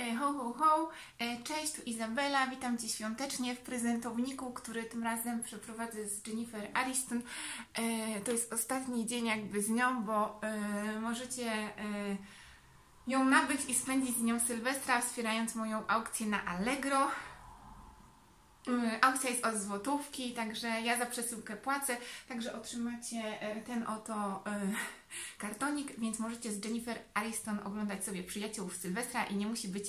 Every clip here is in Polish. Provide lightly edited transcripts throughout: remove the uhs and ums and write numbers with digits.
Ho, ho, ho! Cześć, tu Izabela, witam Cię świątecznie w prezentowniku, który tym razem przeprowadzę z Jennifer Aniston. To jest ostatni dzień jakby z nią, bo możecie ją nabyć i spędzić z nią Sylwestra, wspierając moją aukcję na Allegro. Aukcja jest od złotówki, także ja za przesyłkę płacę, także otrzymacie ten oto kartonik, więc możecie z Jennifer Aniston oglądać sobie Przyjaciół Sylwestra i nie musi być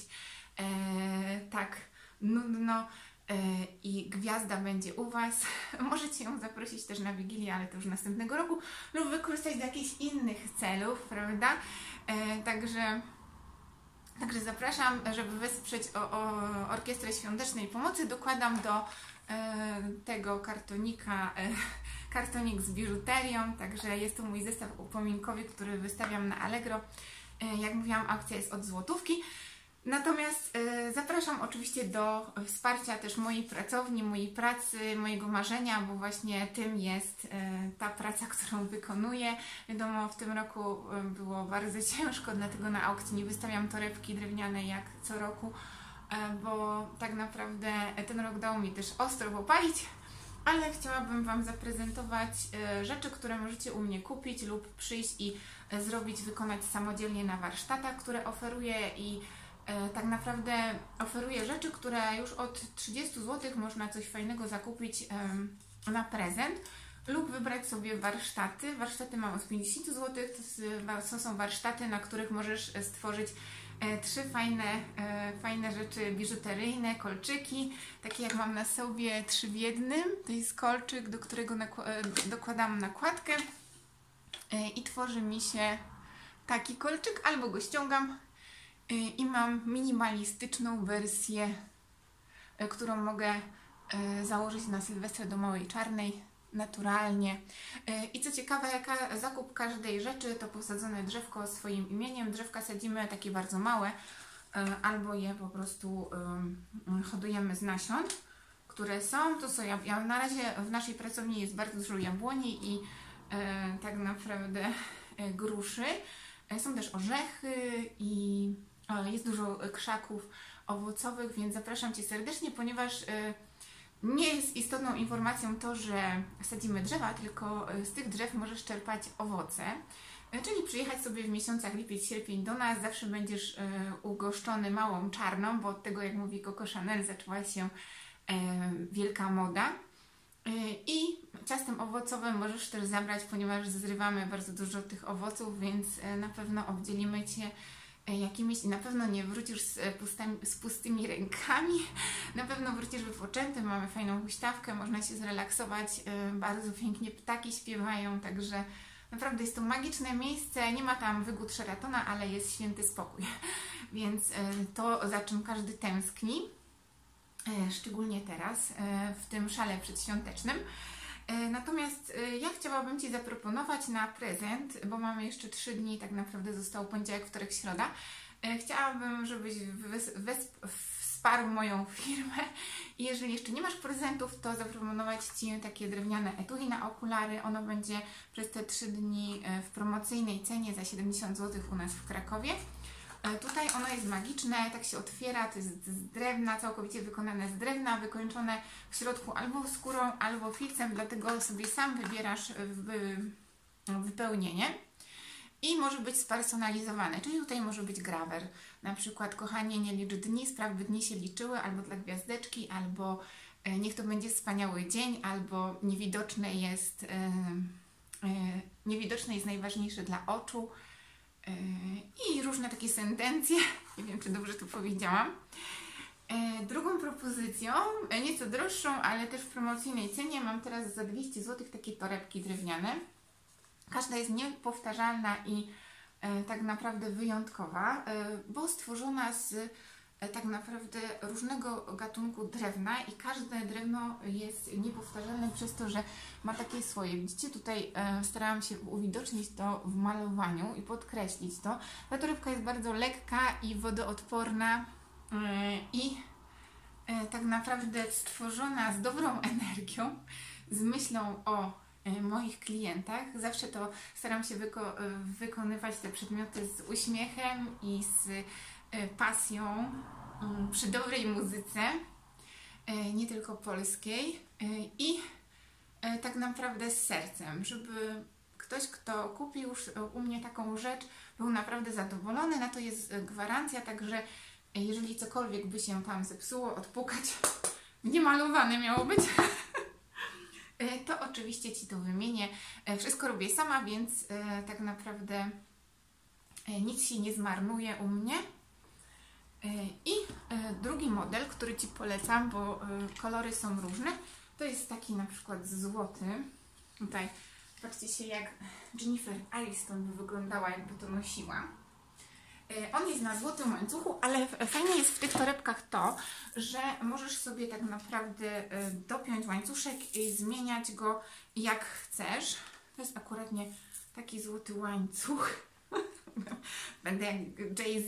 tak nudno i gwiazda będzie u Was. Możecie ją zaprosić też na Wigilię, ale to już następnego roku, lub wykorzystać do jakichś innych celów, prawda? Także zapraszam, żeby wesprzeć Orkiestrę Świątecznej Pomocy. Dokładam do tego kartonika kartonik z biżuterią, także jest to mój zestaw upominkowy, który wystawiam na Allegro. Jak mówiłam, aukcja jest od złotówki. Natomiast zapraszam oczywiście do wsparcia też mojej pracowni, mojej pracy, mojego marzenia, bo właśnie tym jest ta praca, którą wykonuję. Wiadomo, w tym roku było bardzo ciężko, dlatego na aukcji nie wystawiam torebki drewnianej jak co roku, bo tak naprawdę ten rok dał mi też ostro popalić, ale chciałabym Wam zaprezentować rzeczy, które możecie u mnie kupić lub przyjść i wykonać samodzielnie na warsztatach, które oferuję i tak naprawdę oferuję rzeczy, które już od 30 zł można coś fajnego zakupić na prezent lub wybrać sobie warsztaty. Warsztaty mam od 50 zł, to są warsztaty, na których możesz stworzyć 3 fajne rzeczy biżuteryjne, kolczyki, takie jak mam na sobie 3 w jednym. To jest kolczyk, do którego dokładam nakładkę i tworzy mi się taki kolczyk, albo go ściągam i mam minimalistyczną wersję, którą mogę założyć na Sylwestra do małej czarnej, naturalnie. I co ciekawe, zakup każdej rzeczy to posadzone drzewko swoim imieniem. Drzewka sadzimy takie bardzo małe, albo je po prostu hodujemy z nasion, które są. To są na razie w naszej pracowni jest bardzo dużo jabłoni i tak naprawdę gruszy. Są też orzechy i jest dużo krzaków owocowych, więc zapraszam Cię serdecznie, ponieważ nie jest istotną informacją to, że sadzimy drzewa, tylko z tych drzew możesz czerpać owoce. Czyli przyjechać sobie w miesiącach lipiec, sierpień do nas, zawsze będziesz ugoszczony małą czarną, bo od tego, jak mówi Coco Chanel, zaczęła się wielka moda. I ciastem owocowym możesz też zabrać, ponieważ zrywamy bardzo dużo tych owoców, więc na pewno obdzielimy Cię jakimiś i na pewno nie wrócisz z pustymi rękami, na pewno wrócisz wypoczęty, mamy fajną huśtawkę, można się zrelaksować, bardzo pięknie ptaki śpiewają, także naprawdę jest to magiczne miejsce, nie ma tam wygód Sheratona, ale jest święty spokój, więc to, za czym każdy tęskni, szczególnie teraz, w tym szale przedświątecznym. Natomiast ja chciałabym Ci zaproponować na prezent, bo mamy jeszcze 3 dni, tak naprawdę został poniedziałek, wtorek, środa. Chciałabym, żebyś wsparł moją firmę i jeżeli jeszcze nie masz prezentów, to zaproponować Ci takie drewniane etui na okulary. Ono będzie przez te 3 dni w promocyjnej cenie za 70 zł u nas w Krakowie. Tutaj ono jest magiczne, tak się otwiera, to jest z drewna, całkowicie wykonane z drewna, wykończone w środku albo skórą, albo filcem, dlatego sobie sam wybierasz wypełnienie i może być spersonalizowane, czyli tutaj może być grawer, na przykład kochanie, nie licz dni, spraw by dni się liczyły, albo dla gwiazdeczki, albo niech to będzie wspaniały dzień, albo niewidoczne jest najważniejsze dla oczu. I różne takie sentencje, nie wiem, czy dobrze to powiedziałam. Drugą propozycją, nieco droższą, ale też w promocyjnej cenie, mam teraz za 200 zł takie torebki drewniane. Każda jest niepowtarzalna i tak naprawdę wyjątkowa, bo stworzona z tak naprawdę różnego gatunku drewna i każde drewno jest niepowtarzalne przez to, że ma takie swoje. Widzicie, tutaj starałam się uwidocznić to w malowaniu i podkreślić to. Ta torebka jest bardzo lekka i wodoodporna i tak naprawdę stworzona z dobrą energią, z myślą o moich klientach. Zawsze to staram się wykonywać te przedmioty z uśmiechem i z pasją przy dobrej muzyce, nie tylko polskiej, i tak naprawdę z sercem, żeby ktoś, kto kupi już u mnie taką rzecz, był naprawdę zadowolony. Na to jest gwarancja, także jeżeli cokolwiek by się tam zepsuło, odpukać, niemalowane miało być, to oczywiście Ci to wymienię. Wszystko robię sama, więc tak naprawdę nic się nie zmarnuje u mnie. I drugi model, który Ci polecam, bo kolory są różne, to jest taki na przykład złoty. Tutaj patrzcie się, jak Jennifer Aniston by wyglądała, jakby to nosiła. On jest na złotym łańcuchu, ale fajne jest w tych torebkach to, że możesz sobie tak naprawdę dopiąć łańcuszek i zmieniać go jak chcesz. To jest akuratnie taki złoty łańcuch. Będę jak Jay-Z.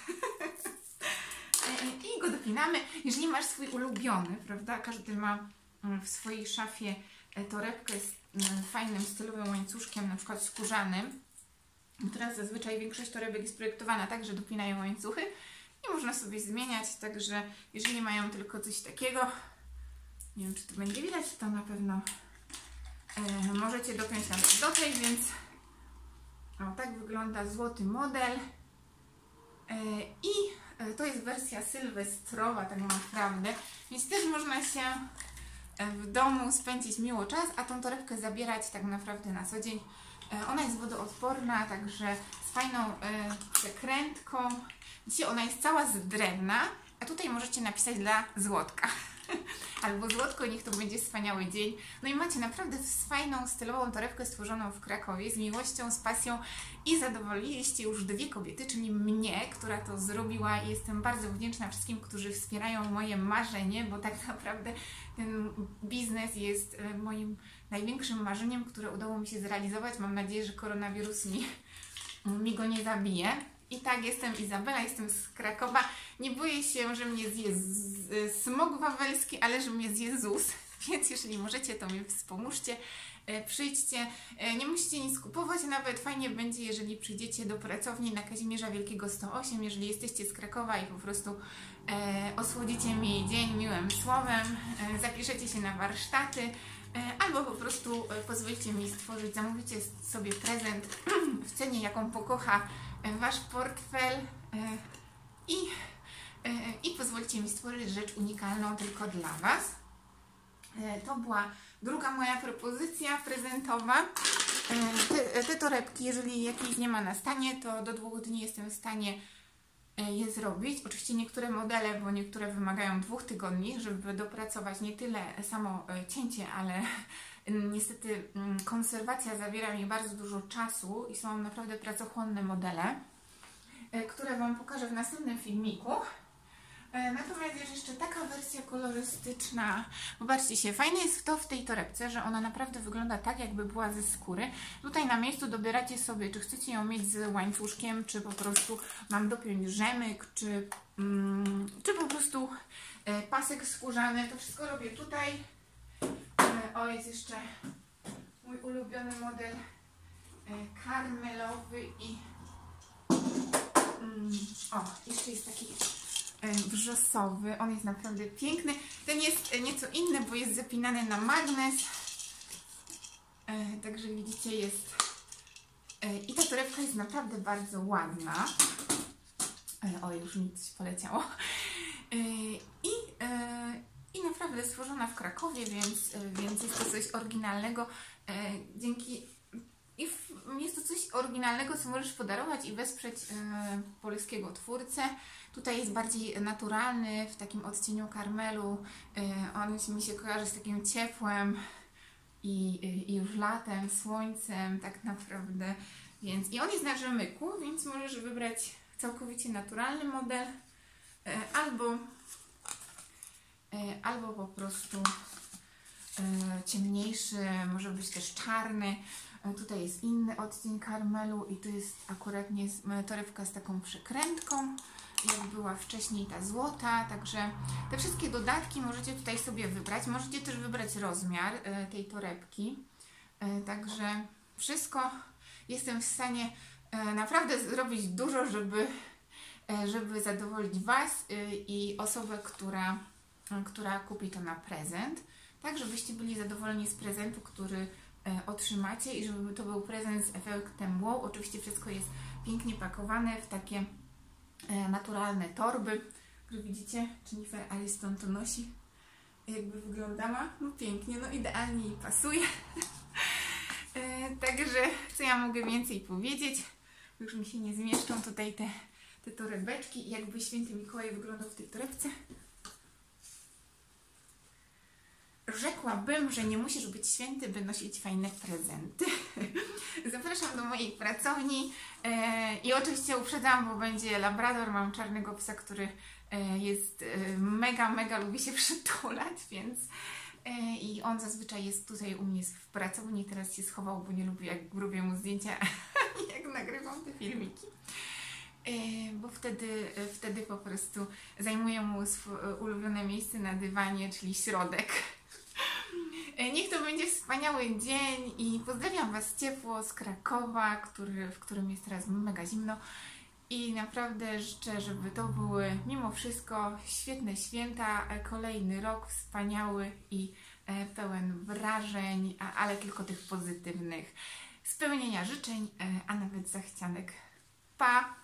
I go dopinamy. Jeżeli masz swój ulubiony, prawda? Każdy ma w swojej szafie torebkę z fajnym, stylowym łańcuszkiem, na przykład skórzanym. Teraz zazwyczaj większość torebek jest projektowana tak, że dopinają łańcuchy i można sobie zmieniać, także jeżeli mają tylko coś takiego, nie wiem, czy to będzie widać, to na pewno możecie dopiąć nawet do tej, więc tak wygląda złoty model. I to jest wersja sylwestrowa tak naprawdę, więc też można się w domu spędzić miło czas, a tą torebkę zabierać tak naprawdę na co dzień. Ona jest wodoodporna, także z fajną przekrętką. Widzicie, ona jest cała z drewna, a tutaj możecie napisać dla złotka. Albo złotko, niech to będzie wspaniały dzień. No i macie naprawdę fajną, stylową torebkę stworzoną w Krakowie z miłością, z pasją i zadowoliliście już dwie kobiety, czyli mnie, która to zrobiła. Jestem bardzo wdzięczna wszystkim, którzy wspierają moje marzenie, bo tak naprawdę ten biznes jest moim największym marzeniem, które udało mi się zrealizować. Mam nadzieję, że koronawirus mi go nie zabije. I tak, jestem Izabela, jestem z Krakowa. Nie boję się, że mnie zje smog wawelski, ale że mnie zje ZUS. Więc jeżeli możecie, to mi wspomóżcie. Przyjdźcie. Nie musicie nic kupować, nawet fajnie będzie, jeżeli przyjdziecie do pracowni na Kazimierza Wielkiego 108, jeżeli jesteście z Krakowa i po prostu osłodzicie mi dzień miłym słowem, zapiszecie się na warsztaty, albo po prostu pozwolicie mi stworzyć, zamówicie sobie prezent w cenie, jaką pokocha Wasz portfel i pozwolicie mi stworzyć rzecz unikalną tylko dla Was. To była druga moja propozycja prezentowa. Te torebki, jeżeli jakiejś nie ma na stanie, to do 2 dni jestem w stanie je zrobić. Oczywiście niektóre modele, bo niektóre wymagają 2 tygodni, żeby dopracować nie tyle samo cięcie, ale niestety konserwacja zabiera mi bardzo dużo czasu i są naprawdę pracochłonne modele, które Wam pokażę w następnym filmiku. Natomiast jest jeszcze taka wersja kolorystyczna. Popatrzcie się, fajne jest to w tej torebce, że ona naprawdę wygląda tak, jakby była ze skóry. Tutaj na miejscu dobieracie sobie, czy chcecie ją mieć z łańcuszkiem, czy po prostu mam dopiąć rzemyk, czy po prostu pasek skórzany. To wszystko robię tutaj. O, jest jeszcze mój ulubiony model karmelowy i jeszcze jest taki wrzosowy. On jest naprawdę piękny. Ten jest nieco inny, bo jest zapinany na magnes. Także widzicie, jest i ta torebka jest naprawdę bardzo ładna. O, już mi coś poleciało. I naprawdę stworzona w Krakowie, więc jest to coś oryginalnego. Jest to coś oryginalnego, co możesz podarować i wesprzeć polskiego twórcę. Tutaj jest bardziej naturalny, w takim odcieniu karmelu. On mi się kojarzy z takim ciepłem i już latem, słońcem tak naprawdę. I on jest na rzemyku, więc możesz wybrać całkowicie naturalny model albo po prostu ciemniejszy, może być też czarny. Tutaj jest inny odcień karmelu i tu jest akurat torebka z taką przekrętką, jak była wcześniej ta złota, także te wszystkie dodatki możecie tutaj sobie wybrać. Możecie też wybrać rozmiar tej torebki, także wszystko jestem w stanie naprawdę zrobić dużo, żeby żeby zadowolić Was i osobę, która kupi to na prezent, tak żebyście byli zadowoleni z prezentu, który otrzymacie i żeby to był prezent z efektem wow. Oczywiście wszystko jest pięknie pakowane w takie naturalne torby, które widzicie, Jennifer Aniston to nosi. Jakby wyglądała, no pięknie, no idealnie jej pasuje. Także co ja mogę więcej powiedzieć? Już mi się nie zmieszczą tutaj te torebeczki i jakby święty Mikołaj wyglądał w tej torebce. Rzekłabym, że nie musisz być święty, by nosić fajne prezenty. Zapraszam do mojej pracowni i oczywiście uprzedzam, bo będzie labrador, mam czarnego psa, który jest mega lubi się przytulać, więc i on zazwyczaj jest tutaj u mnie w pracowni, teraz się schował, bo nie lubi jak robię mu zdjęcia jak nagrywam te filmiki. Bo wtedy po prostu zajmuję mu ulubione miejsce na dywanie, czyli środek. Niech to będzie wspaniały dzień i pozdrawiam Was ciepło z Krakowa, w którym jest teraz mega zimno. I naprawdę życzę, żeby to były mimo wszystko świetne święta, kolejny rok wspaniały i pełen wrażeń, ale tylko tych pozytywnych. Spełnienia życzeń, a nawet zachcianek. Pa!